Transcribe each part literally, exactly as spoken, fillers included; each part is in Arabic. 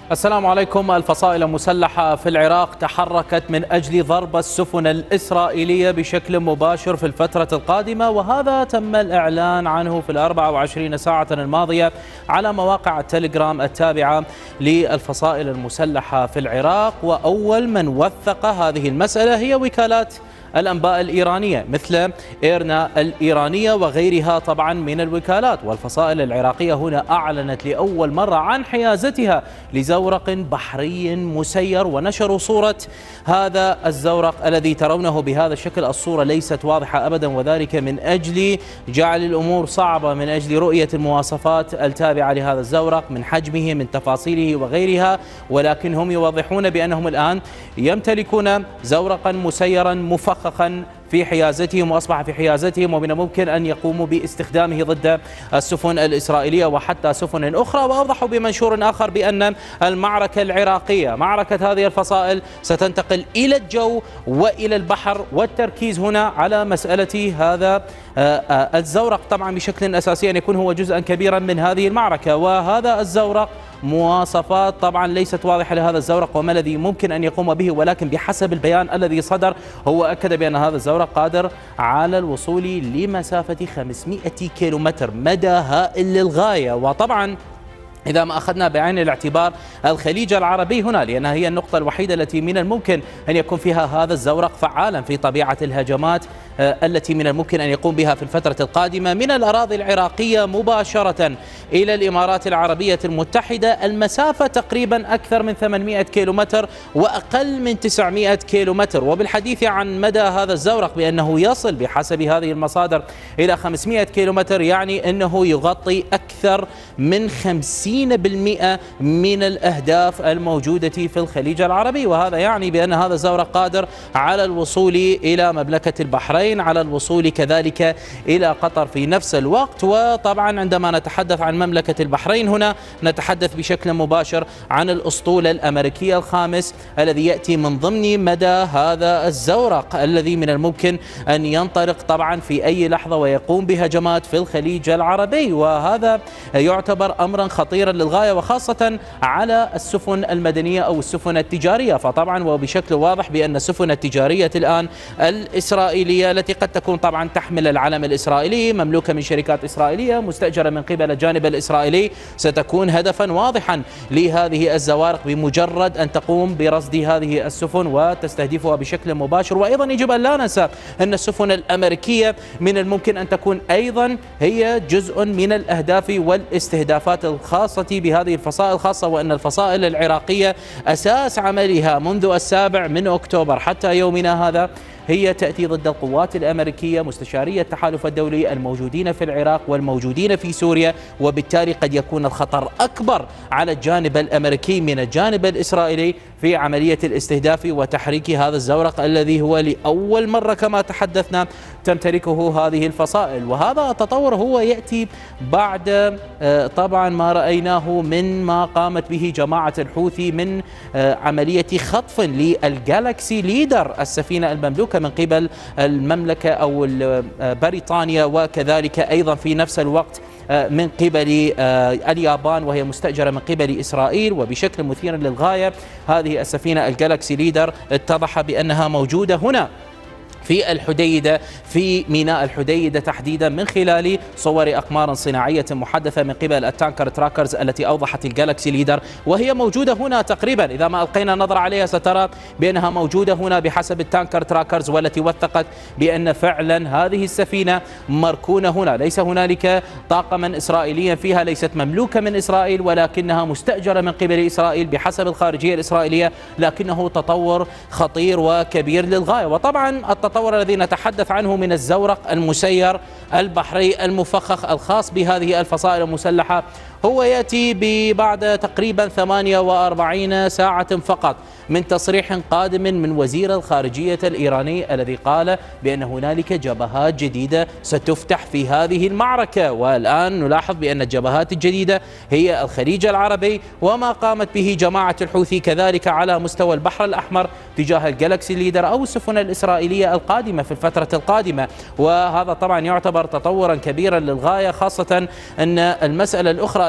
السلام عليكم. الفصائل المسلحة في العراق تحركت من أجل ضرب السفن الإسرائيلية بشكل مباشر في الفترة القادمة، وهذا تم الإعلان عنه في الأربع وعشرين ساعة الماضية على مواقع التليجرام التابعة للفصائل المسلحة في العراق. وأول من وثق هذه المسألة هي وكالات الأنباء الإيرانية مثل إيرنا الإيرانية وغيرها طبعا من الوكالات. والفصائل العراقية هنا أعلنت لأول مرة عن حيازتها لزورق بحري مسير، ونشروا صورة هذا الزورق الذي ترونه بهذا الشكل. الصورة ليست واضحة أبدا، وذلك من أجل جعل الأمور صعبة، من أجل رؤية المواصفات التابعة لهذا الزورق من حجمه من تفاصيله وغيرها، ولكن هم يوضحون بأنهم الآن يمتلكون زورقا مسيرا مفخخا في حيازتهم، وأصبح في حيازتهم، ومن الممكن أن يقوموا باستخدامه ضد السفن الإسرائيلية وحتى سفن أخرى. وأوضحوا بمنشور آخر بأن المعركة العراقية، معركة هذه الفصائل، ستنتقل إلى الجو وإلى البحر، والتركيز هنا على مسألة هذا الزورق طبعا بشكل أساسي أن يكون هو جزءا كبيرا من هذه المعركة. وهذا الزورق مواصفات طبعا ليست واضحة لهذا الزورق وما الذي ممكن أن يقوم به، ولكن بحسب البيان الذي صدر هو أكد بأن هذا الزورق قادر على الوصول لمسافة خمسمئة كيلومتر، مدى هائل للغاية. وطبعا إذا ما أخذنا بعين الاعتبار الخليج العربي هنا، لأنها هي النقطة الوحيدة التي من الممكن أن يكون فيها هذا الزورق فعالا في طبيعة الهجمات التي من الممكن أن يقوم بها في الفترة القادمة من الأراضي العراقية مباشرة إلى الإمارات العربية المتحدة. المسافة تقريبا أكثر من ثمانمئة كيلومتر وأقل من تسعمئة كيلومتر. وبالحديث عن مدى هذا الزورق بأنه يصل بحسب هذه المصادر إلى خمسمئة كيلومتر، يعني أنه يغطي أكثر من خمسين بالمئة من الأهداف الموجودة في الخليج العربي. وهذا يعني بأن هذا الزورق قادر على الوصول إلى مملكة البحرين، على الوصول كذلك إلى قطر في نفس الوقت. وطبعا عندما نتحدث عن مملكة البحرين هنا نتحدث بشكل مباشر عن الأسطول الأمريكي الخامس الذي يأتي من ضمن مدى هذا الزورق الذي من الممكن أن ينطلق طبعا في أي لحظة ويقوم بهجمات في الخليج العربي. وهذا يعتبر أمرا خطيرا للغاية، وخاصة على السفن المدنية أو السفن التجارية. فطبعا وبشكل واضح بأن السفن التجارية الآن الإسرائيلية التي قد تكون طبعا تحمل العلم الإسرائيلي، مملوكة من شركات إسرائيلية، مستأجرة من قبل الجانب الإسرائيلي، ستكون هدفا واضحا لهذه الزوارق بمجرد أن تقوم برصد هذه السفن وتستهدفها بشكل مباشر. وأيضا يجب أن لا ننسى أن السفن الأمريكية من الممكن أن تكون أيضا هي جزء من الأهداف والاستهدافات الخاصة بهذه الفصائل، خاصة وأن الفصائل العراقية أساس عملها منذ السابع من أكتوبر حتى يومنا هذا هي تأتي ضد القوات الأمريكية، مستشاري التحالف الدولي الموجودين في العراق والموجودين في سوريا. وبالتالي قد يكون الخطر أكبر على الجانب الأمريكي من الجانب الإسرائيلي في عملية الاستهداف وتحريك هذا الزورق الذي هو لأول مرة كما تحدثنا تمتلكه هذه الفصائل. وهذا التطور هو يأتي بعد طبعا ما رأيناه من ما قامت به جماعة الحوثي من عملية خطف للجالاكسي ليدر، السفينة المملوكة من قبل المملكة أو بريطانيا، وكذلك أيضا في نفس الوقت من قبل اليابان وهي مستأجرة من قبل إسرائيل. وبشكل مثير للغاية هذه السفينة الجالاكسي ليدر اتضح بأنها موجودة هنا في الحديدة، في ميناء الحديدة تحديدا، من خلال صور أقمار صناعية محدثة من قبل التانكر تراكرز التي أوضحت الجالاكسي ليدر، وهي موجودة هنا تقريبا. إذا ما ألقينا نظرة عليها سترى بأنها موجودة هنا بحسب التانكر تراكرز، والتي وثقت بأن فعلا هذه السفينة مركونة هنا. ليس هنالك طاقما إسرائيليا فيها، ليست مملوكة من إسرائيل، ولكنها مستأجرة من قبل إسرائيل بحسب الخارجية الإسرائيلية، لكنه تطور خطير وكبير للغاية. وطبعا التطور الذي نتحدث عنه من الزورق المسير البحري المفخخ الخاص بهذه الفصائل المسلحة هو يأتي بعد تقريبا ثمانية وأربعين ساعة فقط من تصريح قادم من وزير الخارجية الإيراني الذي قال بأن هنالك جبهات جديدة ستفتح في هذه المعركة. والآن نلاحظ بأن الجبهات الجديدة هي الخليج العربي وما قامت به جماعة الحوثي كذلك على مستوى البحر الأحمر تجاه الجالاكسي ليدر أو السفن الإسرائيلية القادمة في الفترة القادمة. وهذا طبعا يعتبر تطورا كبيرا للغاية، خاصة أن المسألة الأخرى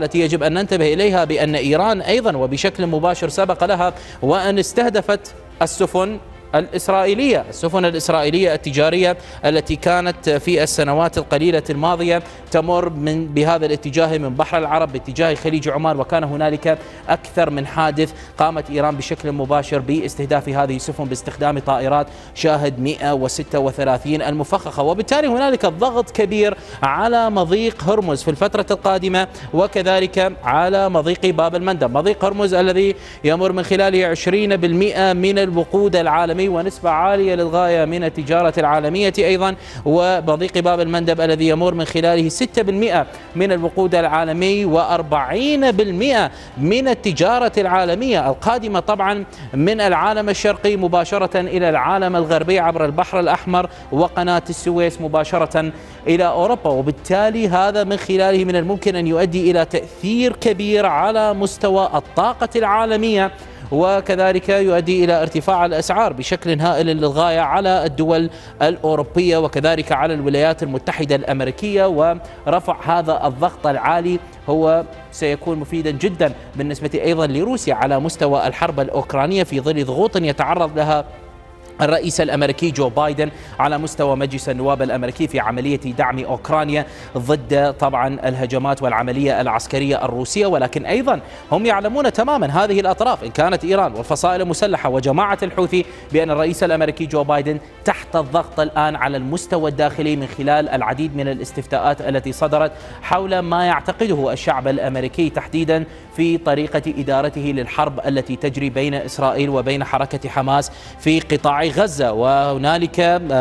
التي يجب أن ننتبه إليها بأن إيران أيضا وبشكل مباشر سبق لها وأن استهدفت السفن الإسرائيلية السفن الإسرائيلية التجارية التي كانت في السنوات القليلة الماضية تمر من بهذا الاتجاه من بحر العرب باتجاه خليج عمان، وكان هنالك أكثر من حادث قامت إيران بشكل مباشر باستهداف هذه السفن باستخدام طائرات شاهد مئة وستة وثلاثين المفخخة، وبالتالي هنالك ضغط كبير على مضيق هرمز في الفترة القادمة وكذلك على مضيق باب المندب. مضيق هرمز الذي يمر من خلاله عشرين بالمئة من الوقود العالمي ونسبة عالية للغاية من التجارة العالمية أيضا، ومضيق باب المندب الذي يمر من خلاله ستة بالمئة من الوقود العالمي وأربعين بالمئة من التجارة العالمية القادمة طبعا من العالم الشرقي مباشرة إلى العالم الغربي عبر البحر الأحمر وقناة السويس مباشرة إلى أوروبا، وبالتالي هذا من خلاله من الممكن أن يؤدي إلى تأثير كبير على مستوى الطاقة العالمية، وكذلك يؤدي إلى ارتفاع الأسعار بشكل هائل للغاية على الدول الأوروبية وكذلك على الولايات المتحدة الأمريكية، ورفع هذا الضغط العالي هو سيكون مفيدا جدا بالنسبة أيضا لروسيا على مستوى الحرب الأوكرانية في ظل ضغوط يتعرض لها الرئيس الأمريكي جو بايدن على مستوى مجلس النواب الأمريكي في عملية دعم أوكرانيا ضد طبعا الهجمات والعملية العسكرية الروسية. ولكن أيضا هم يعلمون تماما هذه الأطراف إن كانت إيران والفصائل المسلحة وجماعة الحوثي بأن الرئيس الأمريكي جو بايدن تحت الضغط الآن على المستوى الداخلي من خلال العديد من الاستفتاءات التي صدرت حول ما يعتقده الشعب الأمريكي تحديدا في طريقة إدارته للحرب التي تجري بين إسرائيل وبين حركة حماس في قطاع غزة. وهنالك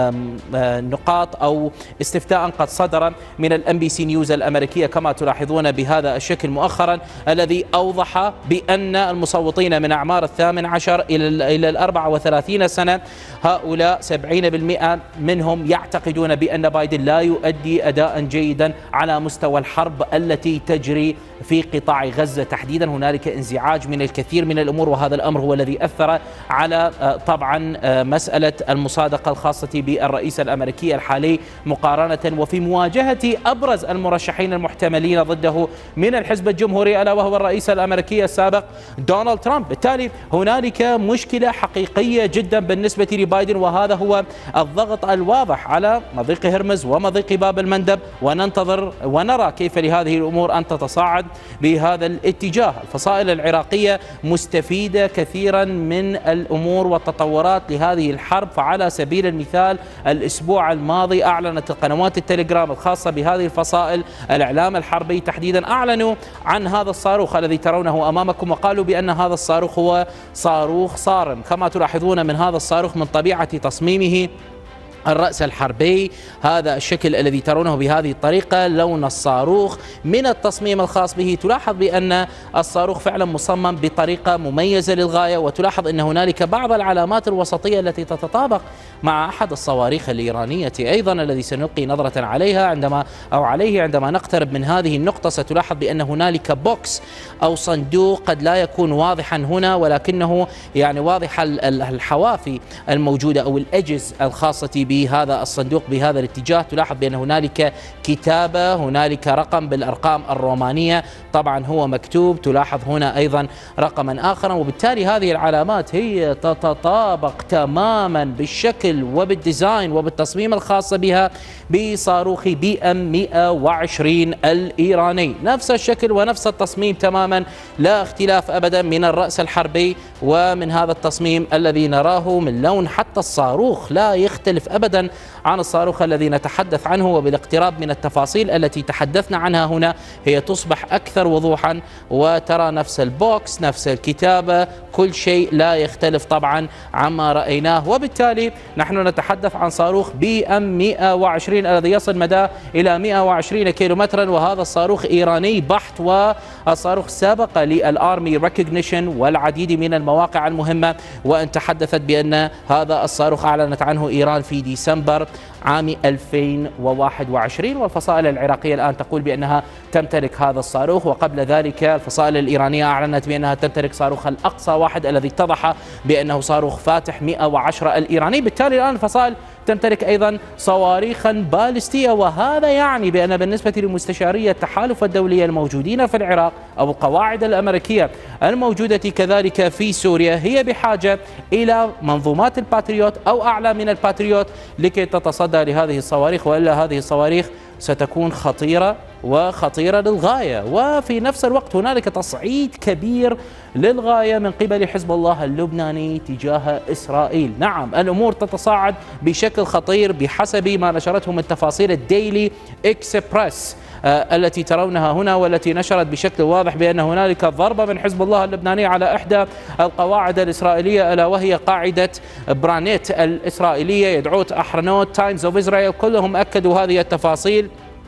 نقاط أو استفتاء قد صدر من الام بي سي نيوز الأمريكية كما تلاحظون بهذا الشكل مؤخرا الذي أوضح بأن المصوتين من أعمار الثامن عشر إلى إلى الأربعة وثلاثين سنة هؤلاء سبعين بالمئة منهم يعتقدون بأن بايدن لا يؤدي أداء جيدا على مستوى الحرب التي تجري في قطاع غزة تحديدا. هنالك انزعاج من الكثير من الأمور، وهذا الأمر هو الذي أثر على طبعا مسألة المصادقة الخاصة بالرئيس الأمريكي الحالي مقارنة وفي مواجهة أبرز المرشحين المحتملين ضده من الحزب الجمهوري ألا وهو الرئيس الأمريكي السابق دونالد ترامب. بالتالي هنالك مشكلة حقيقية جدا بالنسبة لبايدن، وهذا هو الضغط الواضح على مضيق هرمز ومضيق باب المندب، وننتظر ونرى كيف لهذه الأمور أن تتصاعد بهذا الاتجاه. الفصائل العراقية مستفيدة كثيرا من الأمور والتطورات لهذه الحرب، فعلى سبيل المثال الأسبوع الماضي أعلنت القنوات التليجرام الخاصة بهذه الفصائل الإعلام الحربي تحديدا أعلنوا عن هذا الصاروخ الذي ترونه أمامكم، وقالوا بأن هذا الصاروخ هو صاروخ صارم. كما تلاحظون من هذا الصاروخ من طبيعة تصميمه الرأس الحربي هذا الشكل الذي ترونه بهذه الطريقة، لون الصاروخ من التصميم الخاص به، تلاحظ بأن الصاروخ فعلا مصمم بطريقة مميزة للغاية، وتلاحظ أن هنالك بعض العلامات الوسطية التي تتطابق مع أحد الصواريخ الإيرانية أيضا الذي سنلقي نظرة عليها عندما أو عليه عندما نقترب من هذه النقطة. ستلاحظ بأن هنالك بوكس أو صندوق قد لا يكون واضحا هنا، ولكنه يعني واضح الحوافي الموجودة أو الأجز الخاصة بهذا الصندوق بهذا الاتجاه. تلاحظ بأن هنالك كتابة، هنالك رقم بالأرقام الرومانية طبعا هو مكتوب، تلاحظ هنا أيضا رقما آخر، وبالتالي هذه العلامات هي تتطابق تماما بالشكل وبالديزاين وبالتصميم الخاص بها بصاروخ بي ام مئة وعشرين الإيراني، نفس الشكل ونفس التصميم تماما، لا اختلاف أبدا من الرأس الحربي ومن هذا التصميم الذي نراه من لون حتى الصاروخ لا يختلف أبدا عن الصاروخ الذي نتحدث عنه. وبالاقتراب من التفاصيل التي تحدثنا عنها هنا هي تصبح أكثر وضوحا، وترى نفس البوكس نفس الكتابة كل شيء لا يختلف طبعا عما رأيناه. وبالتالي نحن نتحدث عن صاروخ بي ام مئة وعشرين الذي يصل مداه إلى مئة وعشرين كيلومترا، وهذا الصاروخ إيراني بحت، والصاروخ سبق للآرمي ريكوجنيشن والعديد من المواقع المهمة، وأن تحدثت بأن هذا الصاروخ أعلنت عنه إيران في ديسمبر عام ألفين وواحد وعشرين، والفصائل العراقية الآن تقول بأنها تمتلك هذا الصاروخ. وقبل ذلك الفصائل الإيرانية أعلنت بأنها تمتلك صاروخ الأقصى واحد واحد الذي اتضح بأنه صاروخ فاتح مئة وعشرة الإيراني. بالتالي الآن الفصائل تمتلك أيضا صواريخا باليستية، وهذا يعني بأن بالنسبة لمستشاري التحالف الدولي الموجودين في العراق أو القواعد الأمريكية الموجودة كذلك في سوريا هي بحاجة إلى منظومات الباتريوت أو أعلى من الباتريوت لكي تتصدى لهذه الصواريخ، وإلا هذه الصواريخ ستكون خطيرة وخطيرة للغاية. وفي نفس الوقت هنالك تصعيد كبير للغاية من قبل حزب الله اللبناني تجاه إسرائيل. نعم، الأمور تتصاعد بشكل خطير بحسب ما نشرته من تفاصيل الديلي إكسبرس آه التي ترونها هنا، والتي نشرت بشكل واضح بأن هنالك ضربة من حزب الله اللبناني على إحدى القواعد الإسرائيلية، ألا وهي قاعدة برانيت الإسرائيلية. يدعوت أحرنوت، تايمز أوف إسرائيل، كلهم أكدوا هذه التفاصيل.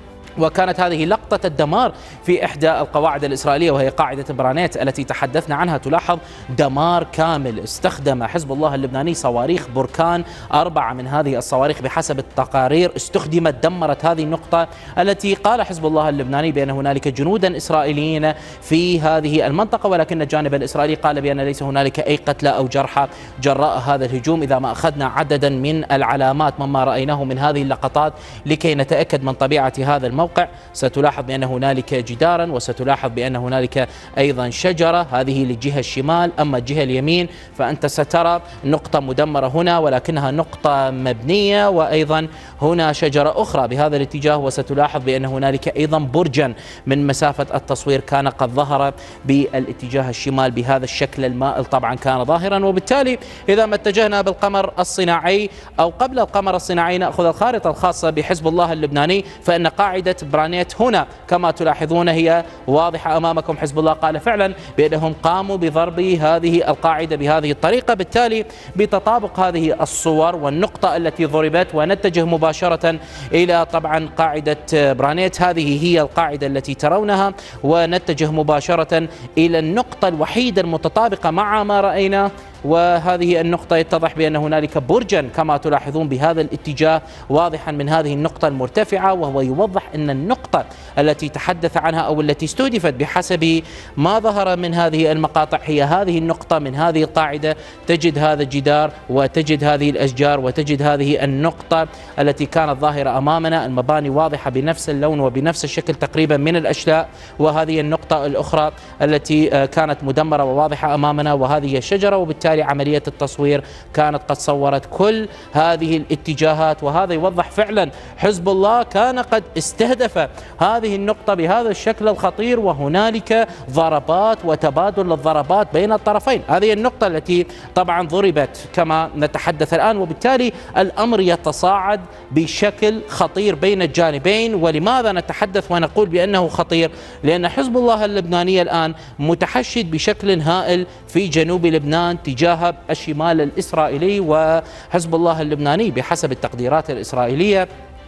وكانت هذه لقطة الدمار في إحدى القواعد الإسرائيلية وهي قاعدة برانيت التي تحدثنا عنها. تلاحظ دمار كامل. استخدم حزب الله اللبناني صواريخ بركان، أربعة من هذه الصواريخ بحسب التقارير استخدمت، دمرت هذه النقطة التي قال حزب الله اللبناني بأن هنالك جنودا إسرائيليين في هذه المنطقة، ولكن الجانب الإسرائيلي قال بأن ليس هنالك أي قتلى أو جرحى جراء هذا الهجوم. إذا ما أخذنا عددا من العلامات مما رأيناه من هذه اللقطات لكي نتأكد من طبيعة هذا الموقع، ستلاحظ بأن هنالك جدارا، وستلاحظ بأن هنالك أيضا شجرة، هذه للجهة الشمال. أما الجهة اليمين فأنت سترى نقطة مدمرة هنا ولكنها نقطة مبنية، وأيضا هنا شجرة أخرى بهذا الاتجاه، وستلاحظ بأن هنالك أيضا برجا من مسافة التصوير كان قد ظهر بالاتجاه الشمال بهذا الشكل المائل، طبعا كان ظاهرا. وبالتالي إذا ما اتجهنا بالقمر الصناعي أو قبل القمر الصناعي نأخذ الخارطة الخاصة بحزب الله اللبناني، فإن قاعدة برانيت هنا كما تلاحظون هي واضحة أمامكم. حزب الله قال فعلا بأنهم قاموا بضرب هذه القاعدة بهذه الطريقة. بالتالي بتطابق هذه الصور والنقطة التي ضربت، ونتجه مباشرة إلى طبعا قاعدة برانيت، هذه هي القاعدة التي ترونها، ونتجه مباشرة إلى النقطة الوحيدة المتطابقة مع ما رأينا، وهذه النقطة يتضح بأن هنالك برجا كما تلاحظون بهذا الاتجاه واضحا من هذه النقطة المرتفعة، وهو يوضح أن النقطة التي تحدث عنها أو التي استهدفت بحسب ما ظهر من هذه المقاطع هي هذه النقطة من هذه القاعدة. تجد هذا الجدار وتجد هذه الأشجار وتجد هذه النقطة التي كانت ظاهرة أمامنا، المباني واضحة بنفس اللون وبنفس الشكل تقريبا من الأشلاء، وهذه النقطة الأخرى التي كانت مدمرة وواضحة أمامنا، وهذه الشجرة. وبالتالي عملية التصوير كانت قد صورت كل هذه الاتجاهات، وهذا يوضح فعلا حزب الله كان قد استهدف هذه النقطة بهذا الشكل الخطير، وهنالك ضربات وتبادل للضربات بين الطرفين. هذه النقطة التي طبعا ضربت كما نتحدث الآن، وبالتالي الأمر يتصاعد بشكل خطير بين الجانبين. ولماذا نتحدث ونقول بأنه خطير؟ لأن حزب الله اللبناني الآن متحشد بشكل هائل في جنوب لبنان تجاه الشمال الإسرائيلي، وحزب الله اللبناني بحسب التقديرات الإسرائيلية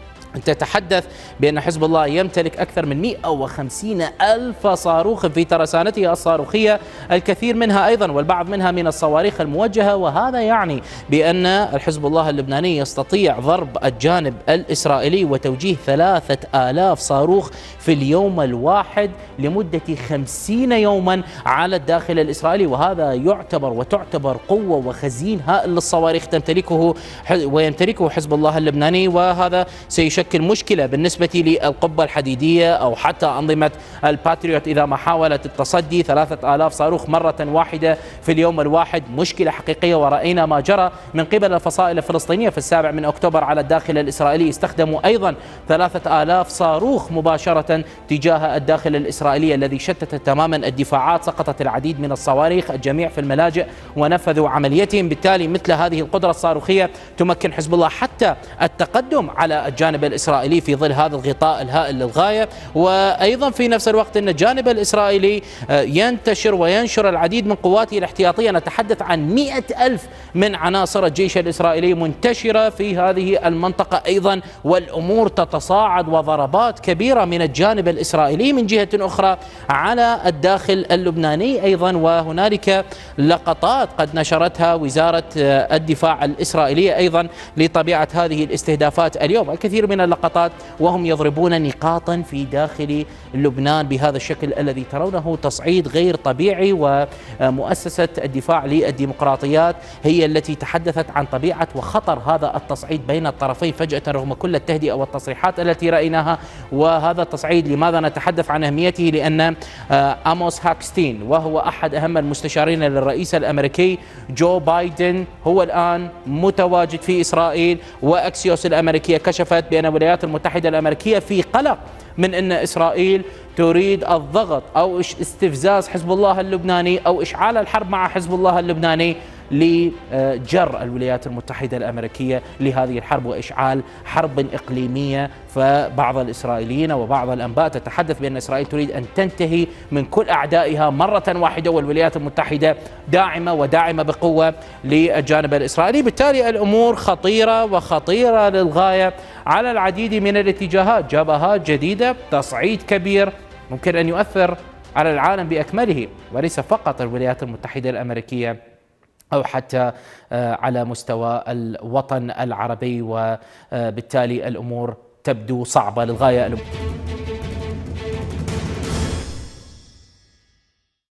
تتحدث بأن حزب الله يمتلك أكثر من مئة وخمسين ألف صاروخ في ترسانته الصاروخية، الكثير منها أيضا والبعض منها من الصواريخ الموجهة. وهذا يعني بأن الحزب الله اللبناني يستطيع ضرب الجانب الإسرائيلي وتوجيه ثلاثة آلاف صاروخ في اليوم الواحد لمدة خمسين يوما على الداخل الإسرائيلي، وهذا يعتبر وتعتبر قوة وخزين هائل للصواريخ تمتلكه ويمتلكه حزب الله اللبناني. وهذا سيشكل مشكلة بالنسبة للقبة الحديدية أو حتى أنظمة الباتريوت إذا ما حاولت التصدي. ثلاثة آلاف صاروخ مرة واحدة في اليوم الواحد مشكلة حقيقية، ورأينا ما جرى من قبل الفصائل الفلسطينية في السابع من أكتوبر على الداخل الإسرائيلي، استخدموا أيضا ثلاثة آلاف صاروخ مباشرة تجاه الداخل الإسرائيلي الذي شتت تماما الدفاعات. سقطت العديد من الصواريخ، الجميع في الملاجئ ونفذوا عمليتهم. بالتالي مثل هذه القدرة الصاروخية تمكن حزب الله حتى التقدم على الجانب الإسرائيلي في ظل هذا الغطاء الهائل للغاية. وأيضا في نفس الوقت أن الجانب الإسرائيلي ينتشر وينشر العديد من قواته الاحتياطية، نتحدث عن مئة ألف من عناصر الجيش الإسرائيلي منتشرة في هذه المنطقة أيضا، والأمور تتصاعد وضربات كبيرة من الجانب الإسرائيلي من جهة أخرى على الداخل اللبناني أيضا. وهنالك لقطات قد نشرتها وزارة الدفاع الإسرائيلية أيضا لطبيعة هذه الاستهدافات اليوم. الكثير من من اللقطات وهم يضربون نقاطا في داخل لبنان بهذا الشكل الذي ترونه تصعيد غير طبيعي. ومؤسسة الدفاع للديمقراطيات هي التي تحدثت عن طبيعة وخطر هذا التصعيد بين الطرفين فجأة رغم كل التهدئة والتصريحات التي رأيناها. وهذا التصعيد لماذا نتحدث عن أهميته؟ لأن آموس هوكستين وهو أحد أهم المستشارين للرئيس الأمريكي جو بايدن هو الآن متواجد في إسرائيل، وأكسيوس الأمريكية كشفت بأن الولايات المتحدة الأمريكية في قلق من أن إسرائيل تريد الضغط أو استفزاز حزب الله اللبناني أو إشعال الحرب مع حزب الله اللبناني لجر الولايات المتحدة الأمريكية لهذه الحرب وإشعال حرب إقليمية. فبعض الإسرائيليين وبعض الأنباء تتحدث بأن إسرائيل تريد أن تنتهي من كل أعدائها مرة واحدة، والولايات المتحدة داعمة وداعمة بقوة للجانب الإسرائيلي. بالتالي الأمور خطيرة وخطيرة للغاية على العديد من الاتجاهات، جبهات جديدة، تصعيد كبير ممكن أن يؤثر على العالم بأكمله وليس فقط الولايات المتحدة الأمريكية أو حتى على مستوى الوطن العربي. وبالتالي الأمور تبدو صعبة للغاية.